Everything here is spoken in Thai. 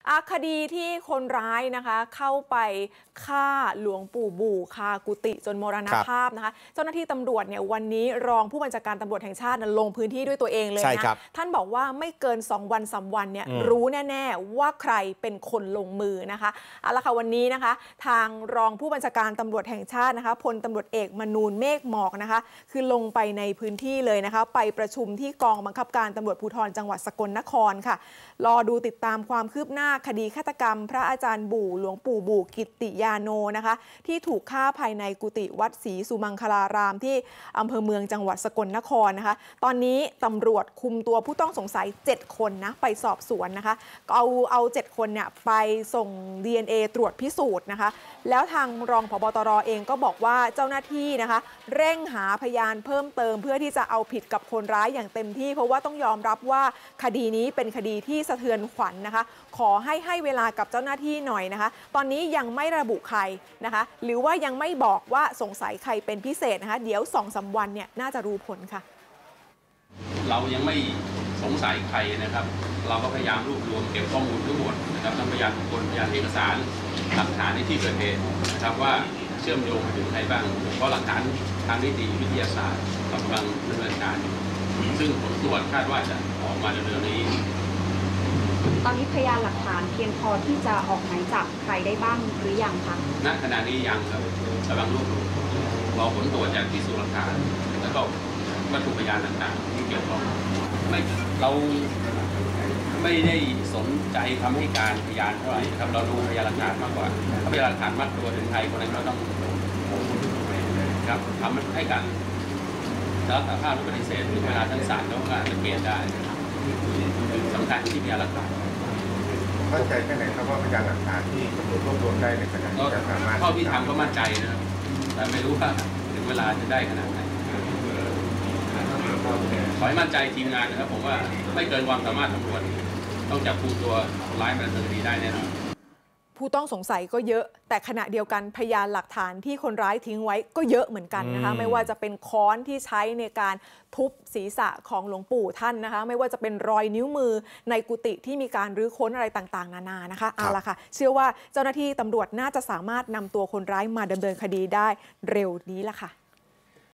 คดีที่คนร้ายนะคะเข้าไปฆ่าหลวงปู่ปู่คากุฏิจนมรณภาพนะคะเจ้าหน้าที่ตำรวจเนี่ยวันนี้รองผู้บัญชาการตำรวจแห่งชาติลงพื้นที่ด้วยตัวเองเลยนะท่านบอกว่าไม่เกิน2 วัน 3 วันเนี่ยรู้แน่ๆว่าใครเป็นคนลงมือนะคะเอาละค่ะวันนี้นะคะทางรองผู้บัญชาการตำรวจแห่งชาตินะคะพลตำรวจเอกมนูนเมฆหมอกนะคะคือลงไปในพื้นที่เลยนะคะไปประชุมที่กองบังคับการตำรวจภูธรจังหวัดสกลนครค่ะรอดูติดตามความคืบหน้าคดีฆาตกรรมพระอาจารย์ปู่หลวงปู่ปู่กิตติยาโนนะคะที่ถูกฆ่าภายในกุฏิวัดศรีสุมังคลารามที่อำเภอเมืองจังหวัดสกลนครนะคะตอนนี้ตำรวจคุมตัวผู้ต้องสงสัย7 คนนะไปสอบสวนนะคะเอา7 คนเนี่ยไปส่ง DNA ตรวจพิสูจน์นะคะแล้วทางรองผบ.ตร.เองก็บอกว่าเจ้าหน้าที่นะคะเร่งหาพยานเพิ่มเติมเพื่อที่จะเอาผิดกับคนร้ายอย่างเต็มที่เพราะว่าต้องยอมรับว่าคดีนี้เป็นคดีที่สะเทือนขวัญนะคะขอให้เวลากับเจ้าหน้าที่หน่อยนะคะตอนนี้ยังไม่ระบุใครนะคะหรือว่ายังไม่บอกว่าสงสัยใครเป็นพิเศษนะคะเดี๋ยว2-3 วันเนี่ยน่าจะรู้ผลค่ะเรายังไม่สงสัยใครนะครับเราก็พยายามรวบรวมเก็บข้อมูลทั้งหมดนะครับทั้งพยานบุคคลพยานเอกสารหลักฐานในที่เกิดเหตุนะครับว่าเชื่อมโยงไปถึงใครบ้างเพราะหลักฐานทางนิติวิทยาศาสตร์กำลังดำเนินการซึ่งผลตรวจคาดว่าจะออกมาเร็วๆนี้ตอนนี้พยานหลักฐานเพียงพอที่จะออกหมายจับใครได้บ้างหรือยังคะณขณะนี้ยังครับกำลังรวบรวมรอผลตรวจจากพิสูจน์หลักฐานแล้วก็วัตถุพยานต่างๆที่เกี่ยวข้องเราไม่ได้สนใจคำให้การพยานเท่าไหร่ครับเราดูพยานหลักฐานมากกว่าถ้าพยานหลักฐานมัดตัวถึงใครคนนั้นเราต้องครับทำให้กันแล้วสารภาพหรือปฏิเสธหรือเวลาทั้งศาลเขาก็จะเปลี่ยนได้สำคัญที่พยานหลักฐานเข้าใจแค่ไหนครับว่าพยานหลักฐานที่ตำรวจรวบรวมได้ในขณะนี้จะสามารถเท่าที่ทำก็มั่นใจนะครับแต่ไม่รู้ว่าถึงเวลาจะได้ขนาดไหนขอให้มั่นใจทีมงานนะครับผมว่าไม่เกินความสามารถตำรวจต้องจับกุมตัวคนร้ายมาดำเนินคดีได้แน่นอนผู้ต้องสงสัยก็เยอะแต่ขณะเดียวกันพยานหลักฐานที่คนร้ายทิ้งไว้ก็เยอะเหมือนกันนะคะไม่ว่าจะเป็นค้อนที่ใช้ในการทุบศีรษะของหลวงปู่ท่านนะคะไม่ว่าจะเป็นรอยนิ้วมือในกุฏิที่มีการรื้อค้นอะไรต่างๆนานานะคะเอาล่ะค่ะเชื่อว่าเจ้าหน้าที่ตำรวจน่าจะสามารถนำตัวคนร้ายมาดำเนินคดีได้เร็วนี้ล่ะค่ะ